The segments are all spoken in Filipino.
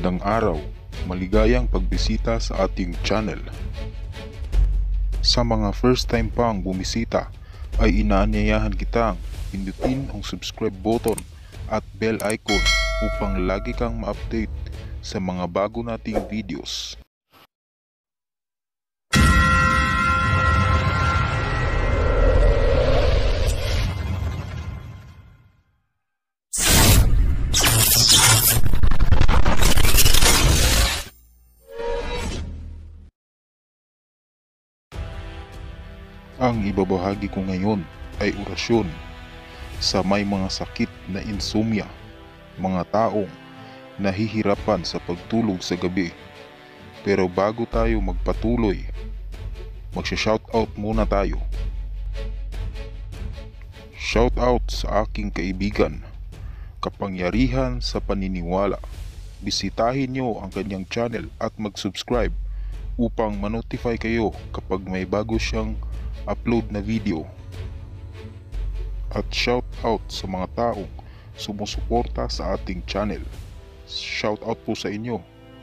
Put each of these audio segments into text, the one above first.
Magandang araw, maligayang pagbisita sa ating channel. Sa mga first time pang bumisita ay inaanyayahan kitang pindutin ang subscribe button at bell icon upang lagi kang ma-update sa mga bago nating videos. Ang ibabahagi ko ngayon ay orasyon sa may mga sakit na insomnia, mga taong nahihirapan sa pagtulog sa gabi. Pero bago tayo magpatuloy, magsha-shoutout muna tayo. Shoutout sa aking kaibigan, kapangyarihan sa paniniwala. Bisitahin nyo ang kanyang channel at mag-subscribe upang ma-notify kayo kapag may bago siyang upload na video. At shout out sa mga taong sumusuporta sa ating channel. Shout out po sa inyo.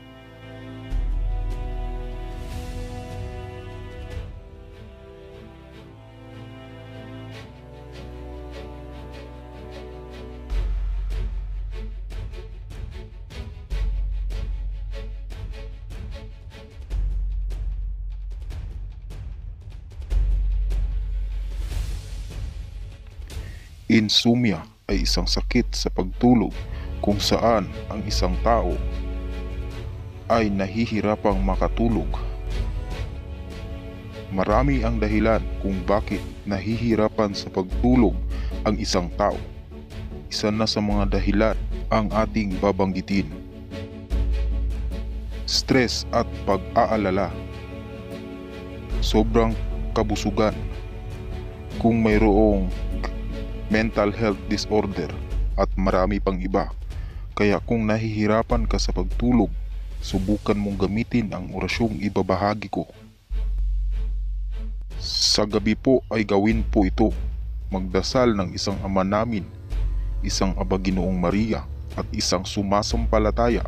Insomnia ay isang sakit sa pagtulog kung saan ang isang tao ay nahihirapang makatulog. Marami ang dahilan kung bakit nahihirapan sa pagtulog ang isang tao. Isa na sa mga dahilan ang ating babanggitin: stress at pag-aalala, sobrang kabusugan, kung mayroong mental health disorder at marami pang iba. Kaya kung nahihirapan ka sa pagtulog, subukan mong gamitin ang orasyong ibabahagi ko. Sa gabi po ay gawin po ito. Magdasal ng isang Ama Namin, isang Aba Ginoong Maria at isang sumasampalataya.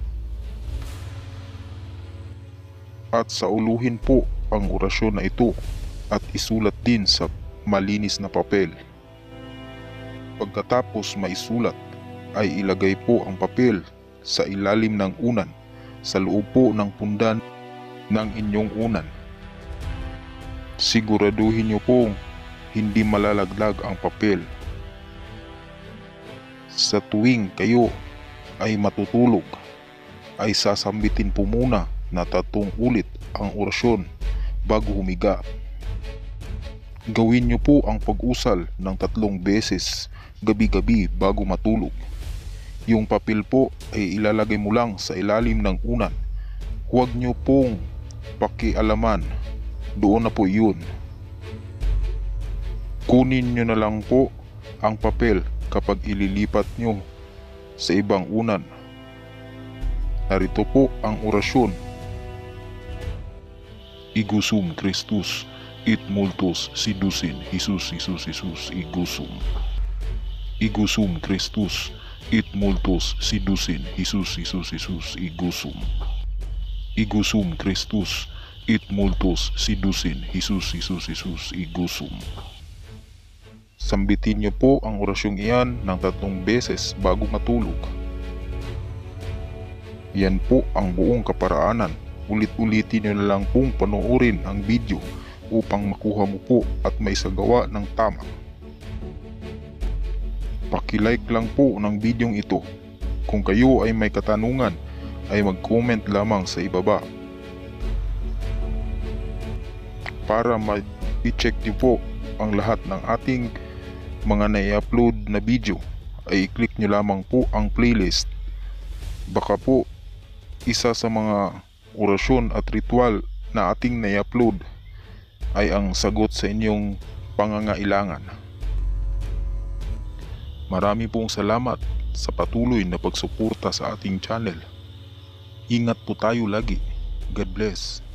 At sauluhin po ang orasyon na ito at isulat din sa malinis na papel. Pagkatapos maisulat ay ilagay po ang papel sa ilalim ng unan sa loob po ng pundan ng inyong unan. Siguraduhin niyo pong hindi malalaglag ang papel. Sa tuwing kayo ay matutulog ay sasambitin po muna na 3 ulit ang orasyon bago humiga. Gawin niyo po ang pag-usal ng 3 beses gabi-gabi bago matulog. Yung papel po ay ilalagay mo lang sa ilalim ng unan. Huwag nyo pong pakialaman. Doon na po yun. Kunin nyo na lang po ang papel kapag ililipat nyo sa ibang unan. Narito po ang orasyon. Igusum Christus it multos sidusin Jesus Jesus Jesus igusum. Igusum Christus it multos sidusin Jesus Jesus Jesus igusum. Igusum Christus it multos sidusin Jesus Jesus Jesus igusum. Sambitin niyo po ang orasyong iyan ng 3 beses bago matulog. Yan po ang buong kaparaanan. Ulit-ulitin niyo na lang pong panoorin ang video upang makuha mo po at maisagawa ng tama. Paki-like lang po ng videong ito. Kung kayo ay may katanungan ay mag-comment lamang sa ibaba. Para ma-check niyo po ang lahat ng ating mga na-upload na video ay i-click niyo lamang po ang playlist. Baka po isa sa mga orasyon at ritual na ating na-upload ay ang sagot sa inyong pangangailangan. Marami pong salamat sa patuloy na pagsuporta sa ating channel. Ingat po tayo lagi. God bless.